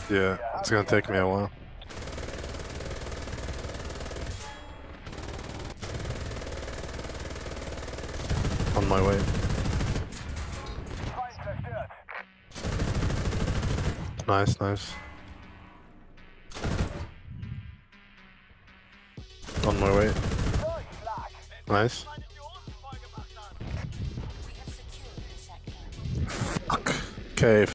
Yeah, it's gonna take me a while. On my way. Nice, nice. On my way. Nice. Fuck. Okay.